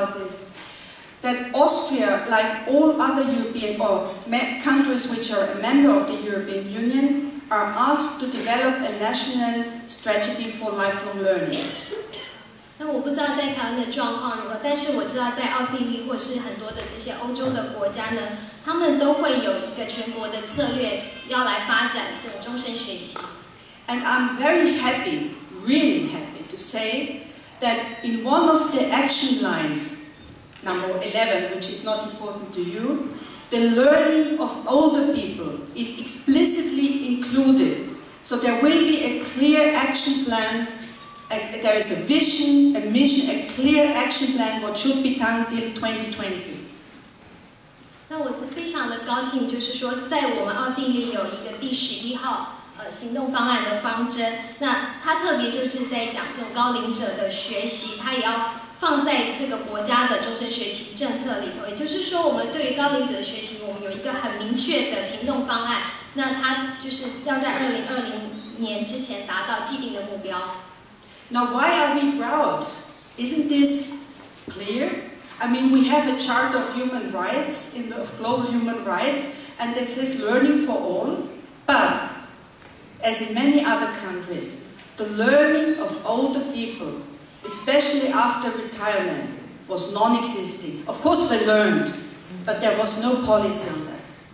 about this. That Austria, like all other European or countries which are a member of the European Union, are asked to develop a national strategy for lifelong learning. 那我不知道在台湾的状况如何，但是我知道在奥地利或是很多的这些欧洲的国家呢，他们都会有一个全国的策略要来发展这种终身学习。 And I'm very happy, really happy to say that in one of the action lines, number 11, which is not important to you, the learning of older people is explicitly included. So there will be a clear action plan. There is a vision, a mission, a clear action plan what should be done till 2020. 那我非常的高兴，就是说，在我们奥地利有一个第11号行动方案的方针。那它特别就是在讲这种高龄者的学习，它也要放在这个国家的终身学习政策里头。也就是说，我们对于高龄者的学习，我们有一个很明确的行动方案。那它就是要在2020年之前达到既定的目标。 Now, why are we proud? Isn't this clear? I mean, we have a Charter of Human Rights, of Global Human Rights, and it says learning for all. But, as in many other countries, the learning of older people, especially after retirement, was non-existing. Of course, they learned, but there was no policy on that.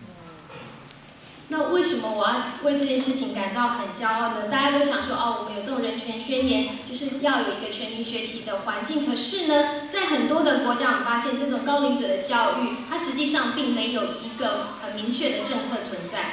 那为什么我要为这件事情感到很骄傲呢？大家都想说，哦，我们有这种人权宣言，就是要有一个全民学习的环境。可是呢，在很多的国家，我们发现这种高龄者的教育，它实际上并没有一个很明确的政策存在。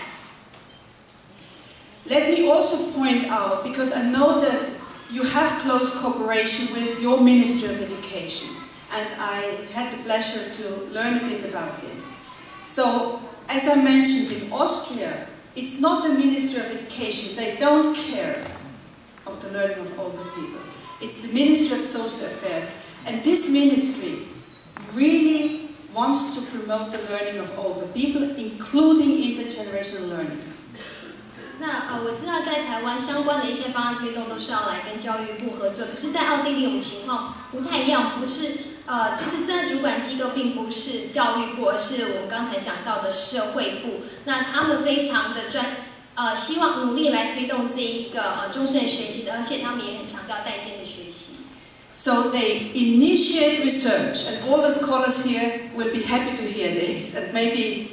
Let me also point out, because I know that you have close cooperation with your Ministry of Education, and I had the pleasure to learn a bit about this. So, as I mentioned, in Austria, it's not the Ministry of Education. They don't care of the learning of older people. It's the Ministry of Social Affairs. And this ministry really wants to promote the learning of older people, including intergenerational learning. 那我知道在台湾相关的一些方案推动都是要来跟教育部合作，可是，在奥地利我们情况不太一样，不是就是在主管机构并不是教育部，而是我们刚才讲到的社会部。那他们非常的希望努力来推动这一个终身学习的，而且他们也很强调代间的学习。 So they initiate research, and all the scholars here will be happy to hear this, and maybe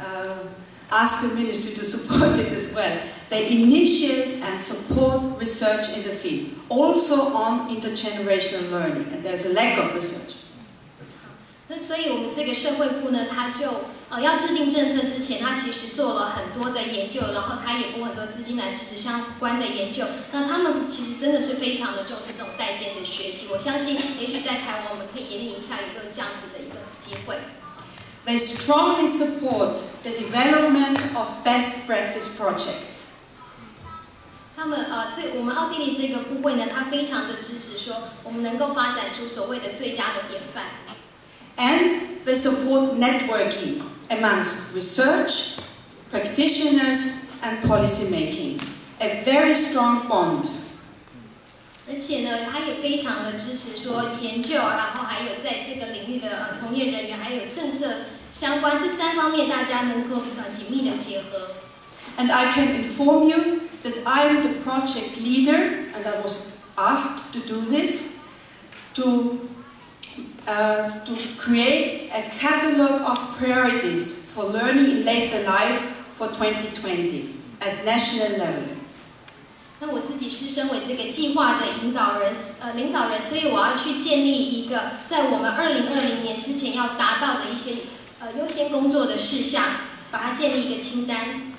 ask the ministry to support this as well. They initiate and support research in the field, also on intergenerational learning, and there's a lack of research. 那所以我们这个社会部呢，他就要制定政策之前，他其实做了很多的研究，然后他也拨很多资金来支持相关的研究。那他们其实真的是非常的重视这种代间的学习。我相信，也许在台湾我们可以研拟一下一个这样子的一个机会。 They strongly support the development of best practice projects. 他们我们奥地利这个部会呢，他非常的支持说，我们能够发展出所谓的最佳的典范。 And they support networking amongst research, practitioners, and policy making. A very strong bond. 而且呢，他也非常的支持说研究，然后还有在这个领域的从业人员，还有政策相关这3方面，大家能够紧密的结合。 And I can inform you that I am the project leader, and I was asked to do this, to create a catalogue of priorities for learning in later life for 2020 at national level. 那我自己是身为这个计划的领导人，所以我要去建立一个在我们2020年之前要达到的一些优先工作的事项，把它建立一个清单。